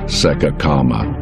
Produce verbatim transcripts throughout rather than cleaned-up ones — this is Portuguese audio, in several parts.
Sekakama.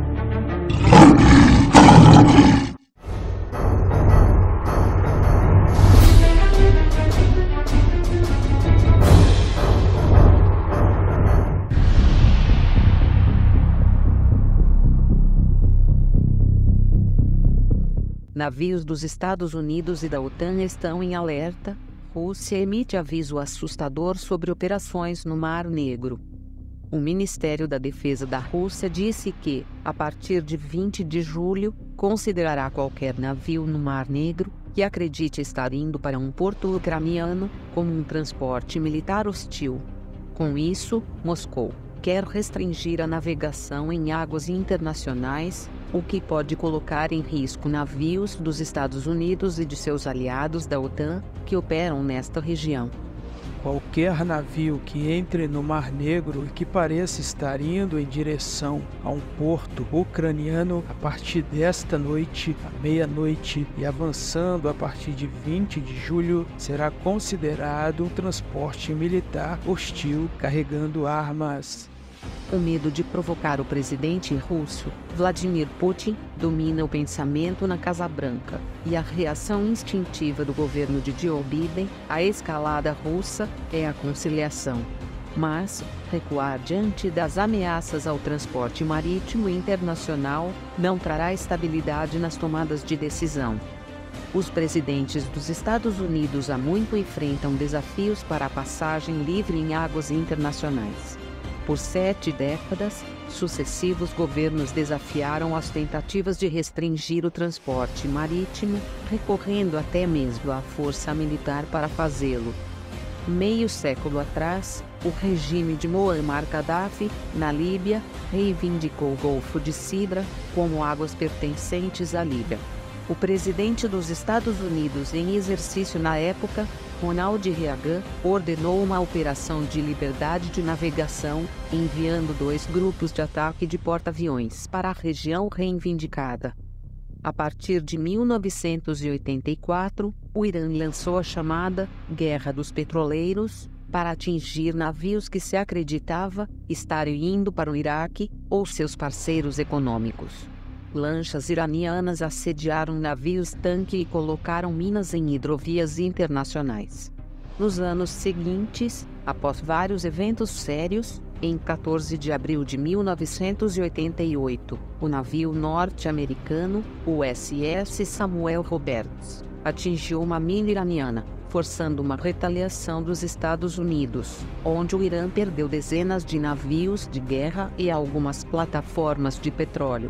Navios dos Estados Unidos e da OTAN estão em alerta. Rússia emite aviso assustador sobre operações no Mar Negro. O Ministério da Defesa da Rússia disse que, a partir de vinte de julho, considerará qualquer navio no Mar Negro que acredite estar indo para um porto ucraniano como um transporte militar hostil. Com isso, Moscou quer restringir a navegação em águas internacionais, o que pode colocar em risco navios dos Estados Unidos e de seus aliados da OTAN que operam nesta região. Qualquer navio que entre no Mar Negro e que pareça estar indo em direção a um porto ucraniano a partir desta noite, à meia-noite, e avançando a partir de vinte de julho, será considerado um transporte militar hostil carregando armas. O medo de provocar o presidente russo, Vladimir Putin, domina o pensamento na Casa Branca, e a reação instintiva do governo de Joe Biden à escalada russa é a conciliação. Mas, recuar diante das ameaças ao transporte marítimo internacional não trará estabilidade nas tomadas de decisão. Os presidentes dos Estados Unidos há muito enfrentam desafios para a passagem livre em águas internacionais. Por sete décadas, sucessivos governos desafiaram as tentativas de restringir o transporte marítimo, recorrendo até mesmo à força militar para fazê-lo. Meio século atrás, o regime de Muammar Gaddafi, na Líbia, reivindicou o Golfo de Sidra como águas pertencentes à Líbia. O presidente dos Estados Unidos em exercício na época, Ronald Reagan, ordenou uma operação de liberdade de navegação, enviando dois grupos de ataque de porta-aviões para a região reivindicada. A partir de mil novecentos e oitenta e quatro, o Irã lançou a chamada Guerra dos Petroleiros para atingir navios que se acreditava estarem indo para o Iraque ou seus parceiros econômicos. Lanchas iranianas assediaram navios-tanque e colocaram minas em hidrovias internacionais. Nos anos seguintes, após vários eventos sérios, em quatorze de abril de mil novecentos e oitenta e oito, o navio norte-americano, o U S S Samuel Roberts, atingiu uma mina iraniana, forçando uma retaliação dos Estados Unidos, onde o Irã perdeu dezenas de navios de guerra e algumas plataformas de petróleo.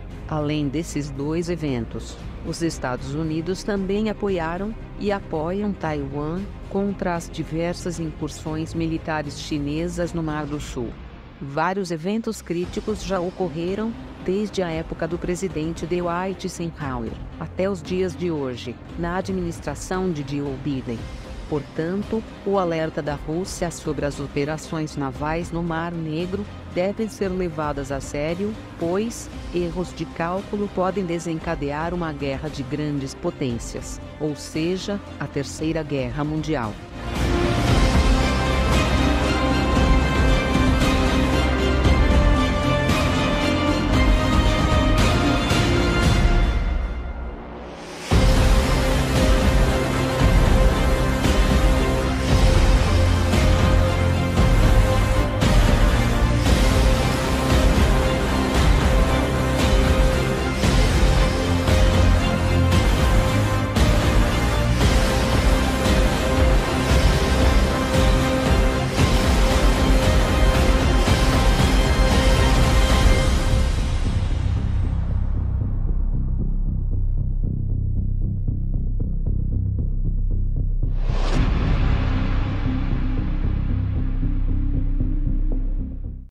Além desses dois eventos, os Estados Unidos também apoiaram e apoiam Taiwan contra as diversas incursões militares chinesas no Mar do Sul. Vários eventos críticos já ocorreram desde a época do presidente Dwight Eisenhower até os dias de hoje, na administração de Joe Biden. Portanto, o alerta da Rússia sobre as operações navais no Mar Negro devem ser levadas a sério, pois erros de cálculo podem desencadear uma guerra de grandes potências, ou seja, a Terceira Guerra Mundial.